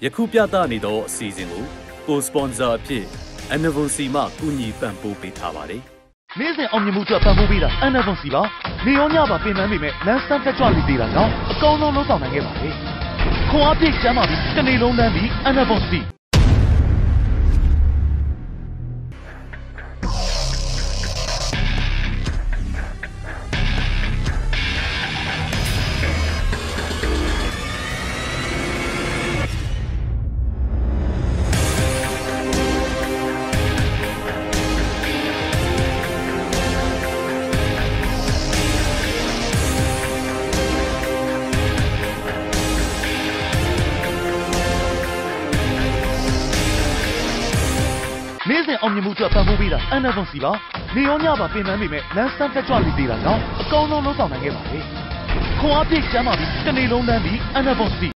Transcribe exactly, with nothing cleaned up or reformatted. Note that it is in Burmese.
ယခုပြသနေသောအစီအစဉ်ကိုကိုစပွန်ဆာအဖြစ် Anavon စီမှကူညီပံ့ပိုးပေးထားပါတယ်။နေ့စဉ်အောင်မြင်မှုအတွက်ပံ့ပိုးပေးတာ Anavon စီပါ။နေရောညပါပင်ပန်းပေမဲ့လမ်းစမ်းတက်ကြွနေသေးတာကြောင့်အကောင်းဆုံးလုပ်ဆောင်နိုင်ခဲ့ပါလေ။ခွန်အားပြည့်ကျမ်းပါပြီးတစ်နေ့လုံးတန်းပြီး Anavon စီနေ့စဉ်အောင်မြင်မှုအတွက်ပံ့ပိုးပေးတာ Anavon စီပါ။နေရောညပါပင်ပန်းပေမဲ့လမ်းစမ်းတက်ကြွနေသေးတာကြောင့်အကောင်းဆုံးလုပ်ဆောင်နိုင်ခဲ့ပါလေ။ခွန်အားပြည့်ကျမ်းပါပြီးတစ်နေ့လုံးတန်းပြီး Anavon စီ